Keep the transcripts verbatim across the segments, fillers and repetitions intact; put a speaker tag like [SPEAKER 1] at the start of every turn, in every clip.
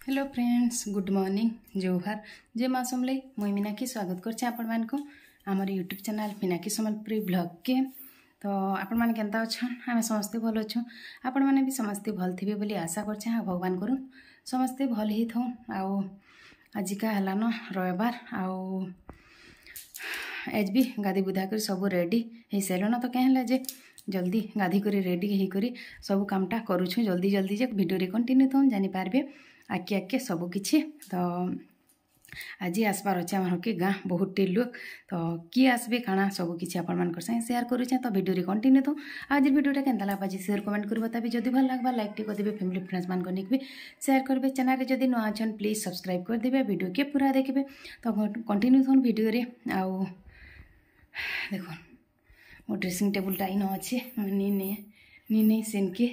[SPEAKER 1] Hello friends, good morning, जोहार, जय माँ समलाई। मुई मीनाक्षी स्वागत करछे आपण मानकु हमर YouTube channel Meenakshi Sambalpuri blog के। तो आपण माने केनता अछन? आमे समस्ते भल अछु। आपण माने भी समस्ते भल थिबे बोली आशा करछे। हाँ, भगवान करू समस्ते भल ही थौ। आउ आजिका हला न रविवार, आउ एज भी गाधी बुधा कर सब रेडी हे सेलन। तो कहला जे जल्दी गाधी करी रेडी ही करी सब कामटा करूछु जल्दी जल्दी जे वीडियो रे कंटिन्यू थौ जानि पारबे आके आके सब किछि। तो आज आसबार अच्छे आम के गाँ बहुत टे लोग तो किए आसबे काଣା सब किछि आपण मान संगे शेयर करूछे। तो वीडियो रे कंटिन्यू तो आज वीडियोटा केनता लागबा जी शेयर कमेंट कर बताबी। जदि भल लागबा लाइक टी कर देबे, फैमिली फ्रेंड्स मान को भी शेयर करबे। चैनल रे जदि नुआ अछन प्लीज सब्सक्राइब कर देबे, वीडियो के पूरा देखबे। तो कंटिन्यू थोन वीडियो रे। आउ देखो मो ड्रेसिंग टेबल टा इन अच्छे नी ने नी ने सेन के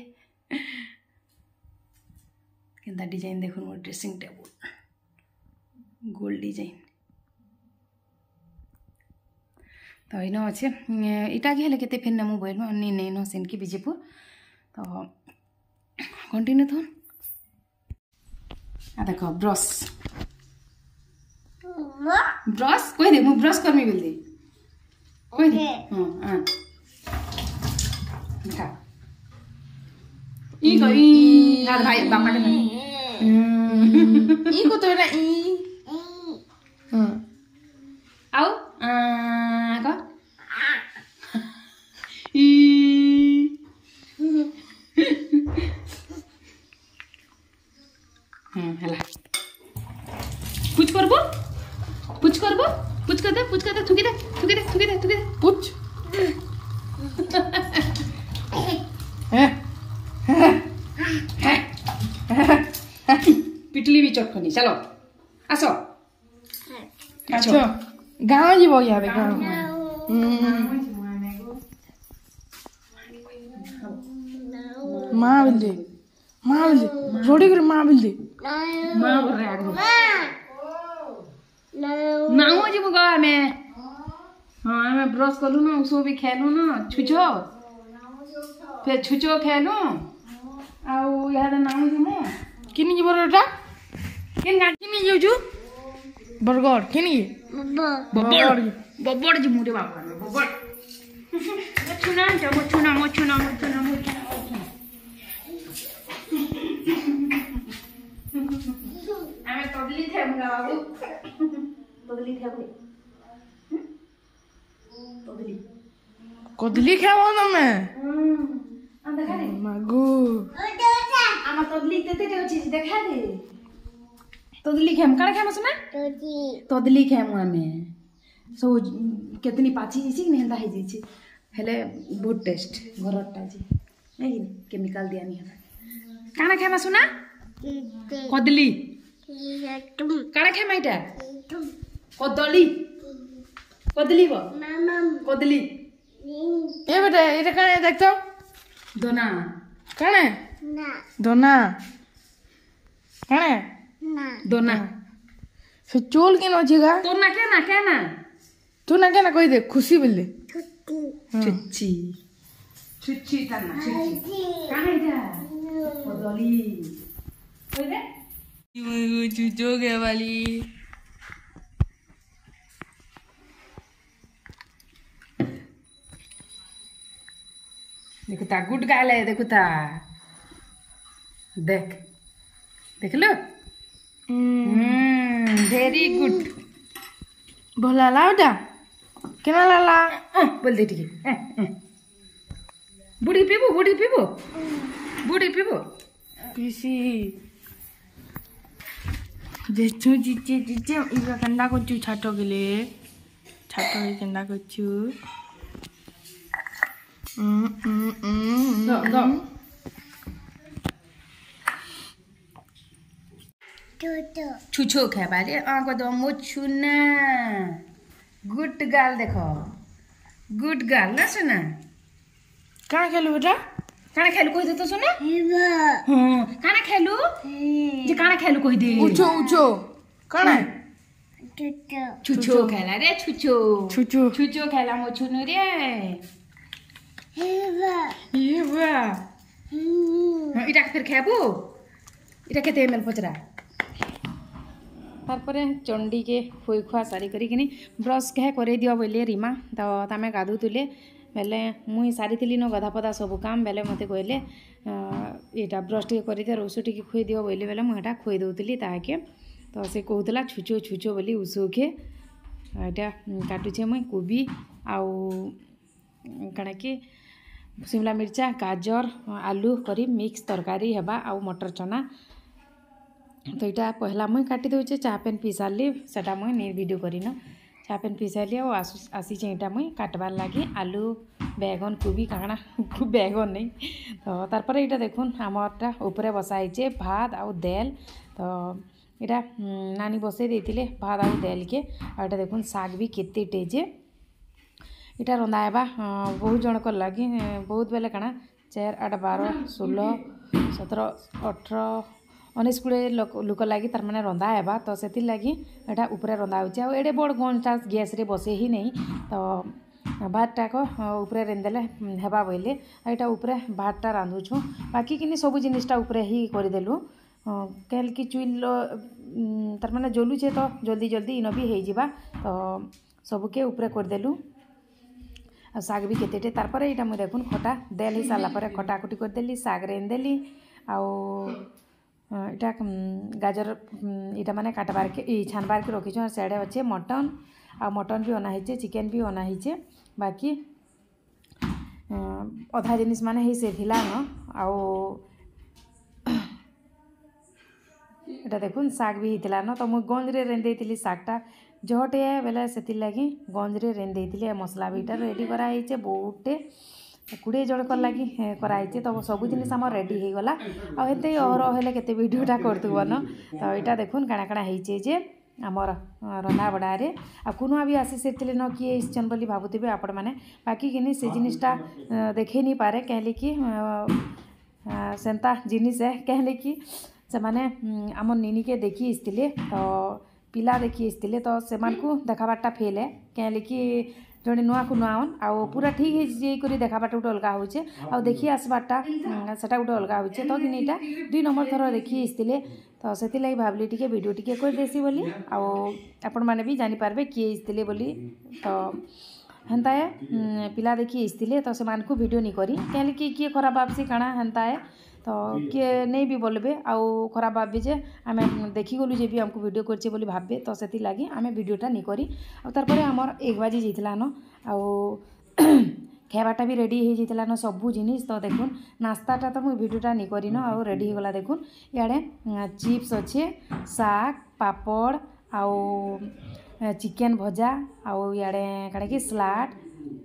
[SPEAKER 1] केनता डिजाइन देखो मोर ड्रेसिंग टेबल गोल्ड डिजाइन तो इन अच्छे इटा के केते फेन ना मोबाइल में नी ने नो सेन के विजयपुर। तो कंटिन्यू थोन आ देखो ब्रश ब्रश कोई दे मु ब्रश करमी बोल दे कोई दे। हां हां देखा ई गई यार भाई बापा के नहीं ई को तो ना ई हां आओ आ का ई हां हला कुछ करबो कुछ करबो कुछ कर दे कुछ कर दे थुकी दे थुकी दे थुकी दे थुकी दे कुछ पिटली भी चटखनी चलो आसो आसो गाँव जीव यार गाँव माँ बिल्दी माँ बिल्दी रोटी कर माँ बिल्दी माँ बोल रहा है ना हो जीव गाँव में। हाँ मैं ब्रश करूँ ना उसको भी खेलूँ ना छुचो फिर छुचो खेलूँ आउ यार नाम जीमो किनी जीव रोटा किन गाड़ी किनी जीव जू बरगड़ किनी बब्बड़ बब्बड़ जी मुरे बाबा बब्बड़ मछुना मछुना मछुना मछुना मछुना हमें तोदली थे मुगा बाबू तोदली थे बाबू तोदली कोदली खाओ ना मैं हम देखा दे मागू आमा तोदली तेते टे अछि देखा दे तोदली खाम काला खाम सुना तोदली तोदली खाम हमें सो केतनी पाची छी ने हंदा हे छी हेले बहुत टेस्ट घरटा जी नहीं केमिकल दिया नहीं है काना खाम सुना कोदली काला खाम इटा कोदली कोदली बो मामा कोदली ए बेटा एटा काने देखतो दोना काने ना दोना काने ना दोना से चोल के नजीगा तो ना के ना के ना तू ना के ना कोई दे खुशी बोल छुच्ची छुच्ची था ना छुच्ची काने जा कोदली कोई दे ये चुचो के वाली देखो ता गुड गाल है देखो ता देख देख लो हम्म वेरी गुड बोला लाउडा केना लाला बोल दे ठीक बुढ़ी पीबो बुढ़ी पीबो बुढ़ी पीबो पीसी जेचु जिचे जिचे इका कंदा कोचु छाटो गेले छाटो के कंदा कोचु Mm mm mm. No no. Chucho. Chucho क्या बात है? आँख को तो मुच्छुना. Good girl देखो. Good girl ना सुना. कहाँ खेलू बेटा? कहाँ खेलू कोई दे तो सुना? हाँ. कहाँ खेलू? जी कहाँ खेलू कोई दे? उचो उचो. कहाँ? चुचो. चुचो खेला रे चुचो. चुचो. चुचो खेला मुच्छुनु रे. Eva. Eva. Hmm. Ida फिर खेबो? Ida केते एमएल पचरा? तारपर चंडी के खुई खुआ सारी करी ब्रश कहे कर दियो बोले रीमा तो तमें गाधुले बेले मुई सारी थी न गधा पदा सब काम बेले मत कहले यहाँ ब्रश टे कर दियो उषु टी खुई दियो बोली बेले मुझे खुई दूली ताके तो से कहला छुचो छुचो बोली उषु के यहाँ काटुचे मुई कोबी आउ कण कि शिमला मिर्चा गाजर आलू करी मिक्स तरकारी हेबा आउ मटर चना तो यहाँ पहला मुई काटी दूचे चाह पेन पी सारी सेटा मुई नहीं वीडियो करिन चाह पेन पी सारी आसी यहाँ मुई काटबार लगी आलू बैगन कोबी काଣା बैगन नहीं तो तारपर यहाँ देखुन आमरटा ऊपर बसाइचे भात आउ देल तो यहाँ नानी बसई देते भात आउ देल के और यहाँ देखुन साग भी केते टेजे यहाँ रंधा हेबा बहुत जनक लगी बहुत बेले काଣା चार आठ बारह षोलह सतर अठर उन्नीस कोड़े लोक लगी तार माने रंधा हेबा तो से लगी यहाँ ऊपर रंधा हो एडे बड़ गणटा गैस रे बसे ही नहीं तो भातटाक ऊपर रेंदेले हेबा बोले यहाँ ऊपर भातटा रांधुछु बाकी कि सब जिनिसटा ऊपर ही करदेलु कल कि चुल तार माने जलुचे तो जल्दी जल्दी इन भी हो तो सबके ऊपर करदेलु साग भी केतेटे तारपर यहाँ मुझे देखुन खटा देल ही सारापर खटा खुटी करदेली साग रेंदेली आउ इटा गाजर इटा माने काटबार के छानबार के रखी सियाड़े अच्छे मटन आ मटन भी अनाहीचे चिकेन भी अनाहीचे बाकी अधा जिनिस माने ही से थिला न आउ इटा देखुन साग भी हिला न तो मुझे गंज रे रेंदेली सागटा जहटे बेले से लगी गंज रे रेंदेली मसला भी इटा रेडी कराइचे बहुटे कोड़े जन कर लगी कराइचे तो सब जिन आम रेडी हो गला आते अहर हेले केते वीडियोटा करतुब न तो यहाँ देखुन काଣା काଣା होइचे जे आमर रंधा बड़ारे आ कुनुआ भी आसी से न किए इच्छन बोली भावुवे आपण मैंने बाकी कि से जिनिसटा देखे नहीं पारे कहले कि सेंता जिनिस है कहले कि से माने आम निनी के देखी इसतिले तो पिला देखी इसतिले तो से देखाबारटा फेल है कहले कि जड़े नुआ को नुआन आउ पूरा ठीक है देखाबाटा गोटे अलग होचे आ देखी आसबारटा सेटा गोटे अलग होचे तो कि यहाँ दुई नंबर थर देखी इसतिले तो से लगी भावली टी वीडियो टी कर देसी बोली आपण मैंने भी जानीपारे किए इसतिले बोली तो हेन्ता है पिला देखी इसतिले तो से मानकु वीडियो नहीं करी कहले कि किए खराब भावसी काଣା हेन्ता है तो किए नहीं भी बोलबे आउ खराब भावे जे आम देखी गलु जे भी हमको वीडियो करछे बोली भाबे तो से लगी आम वीडियोटा नहीं करी आ तारपर आमर एक बाजी जाइला न आउ खाइबाटा भी रेडी हो जाइला न सबू जिनिस तो देखुन नास्ताटा तो मुझे वीडियोटा नहीं करी न आउ रेडी हो गला देखुन इआड़े चिप्स अच्छे साग पापड़ आउ चिकेन भजा आउ इआड़े काड़ा कि सलाड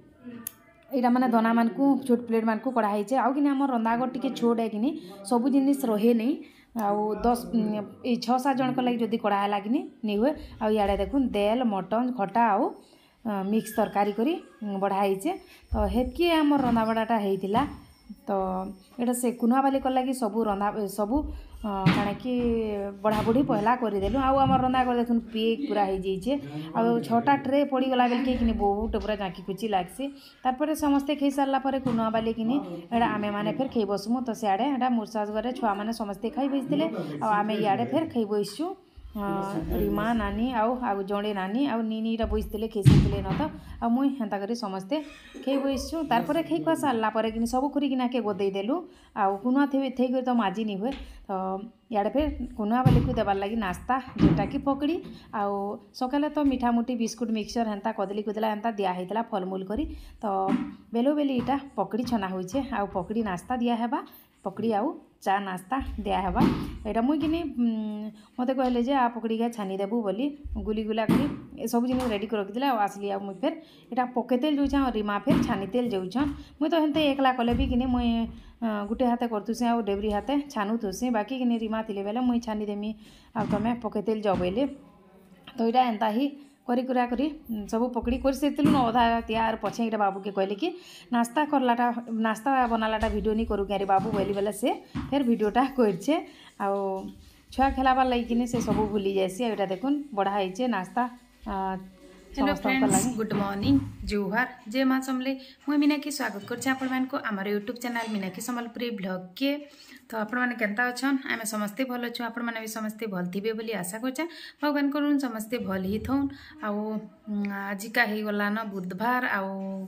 [SPEAKER 1] यहाँ माने दना मान को छोट प्लेट मान को कड़ा होइचे आउ कि आम रंधागढ़ टी छोट है कि सबू जिनिस रहे नहीं आउ दस ये छः सात जन लगी जदि कड़ा है कि नहीं हुए आउ इआड़े देखुन देल मटन खटा आउ मिक्स तरकारी करी बढ़ाइचे तो हेतकी आम रंधा बड़ाटा होइतिला तो यहाँ से कुनुआ बाली कर लगी सबू रंधा सबू काଣା कि बढ़ा बढ़ी पहला करदेलु आउ आम रंधागढ़ देखुन पेक पूरा हो जाइए आउ छटा ट्रे पड़गला बेल कि बहुत पूरा जाँकी कुची लगसी तारपर समस्ते खाई सारापर कुनुआ बाली कि यहाँ आमे मैंने फिर खाई बसमु तो सियाड़े यहाँ मुर्साज घरे छुआ मैंने समस्ते खाई बसते आम इे फिर खाई बसचु रीमा नानी आउ आउ जड़े नानी आउ नीनी बसते खेसी न तो आ मुई हेन्ता करी समस्ते खाई बसचु तारपर खाई खुआ सारापर कि सब खुरीकिना के गदेदेलु आउ कुनुआ थे थे तो माजी नहीं हुए तो इे फिर कुनुआ बाली को देवार लगी नास्ता जोटा कि पकड़ी आउ सकाले तो मिठा मुठी बिस्कुट मिक्सचर हेन्ता कदली कुदला हेन्ता दिया फलमूल करी तो बेलो बेली इटा पकड़ी छना होइछे आउ पकड़ी नास्ता दिया हेबा पकड़ी आउ चा नास्ता दिया हेबा यहाँ मुई कि मत कहले जे आ पकड़ी के छानी देबू बोली गुली गुला कर सब जिन रेडी कर रखी आसली आ मुई फिर यहाँ पके तेल जाऊँ और रीमा फिर छानी तेल जाऊँ मुई तो हेन्ते एकला कले भी कि मुई गुटे हाथे करतुसी आ डेबरी हाथे छानुथुसी बाकी कि रीमा थी बेले मुई छानी देमी आ तुम पके तेल जाओ बोले तो यहाँ एंता ही करी कुरा करी सब पकड़ी कर न अधा तैयार पछे इटा बाबू के कहले कि नास्ता करलाटा नास्ता बनालाटा वीडियो नहीं करू क्या बाबू बोली बेले से फिर वीडियोटा करछे आउ छुआ खेलाबार लगी से सब भूली जासी यहाँ देखुन बढ़ा होइचे नास्ता हेलो फ्रेंड्स गुड मॉर्निंग जुहार जय माँ समले मुझे मीनाक्षी स्वागत करछे आपण मान को आमर YouTube channel Meenakshi Sambalpuri blog के। तो आपण मैंने केनता अछन आमे समस्ते भल अच्छु आपण मैंने भी समस्ते भल थिबे बोली आशा करछे भगवान करून समस्ते भल ही थौन। आउ आजिका हे गला न बुधवार आउ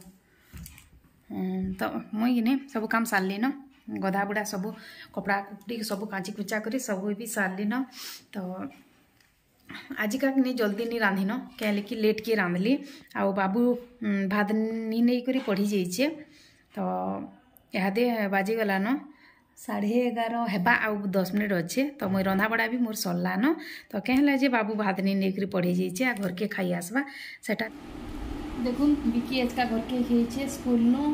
[SPEAKER 1] तो मुई ने सब काम सारली न गधा बुढ़ा सब कपड़ा कुपड़ी सब काची कुचा करी सब भी सारली न। तो आज का नहीं जल्दी नहीं रांधि न क्या कि लेट के रांधली आउ बाबू भात नहीं नहीं करी पढ़ी जाइए। तो इहादे बाजिगला न साढ़े एगार हेबा आउ दस मिनट अच्छे। तो मुई रंधा बड़ा भी मोर सरला न। तो कहला जे बाबू भात नहीं नहीं करी पढ़ी जाइए आ घर के खाई आसबा सेटा देखुन बिकी आज का घर के खाइए स्कूल न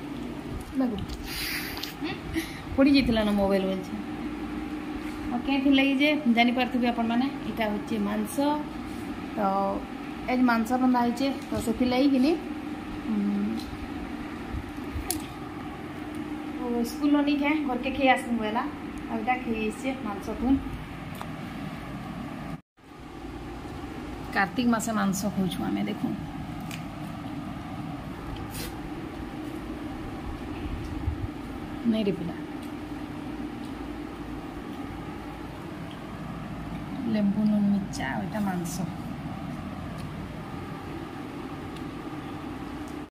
[SPEAKER 1] पड़ी जाइला न मोबाइल बोलছে और कहीं लगी जे जानी पार्थि आपण मैंने यहाँ हूँ मांस। तो आज मांस रंधा है तो से लगी कि स्कूल नहीं खाए घर के खाई आसमु बेला और इटा खाई मांस तुन कार्तिक मासे मांस खाऊँ आम देखूँ नहीं रे पिला लेंबू नून मिर्चा और मांस।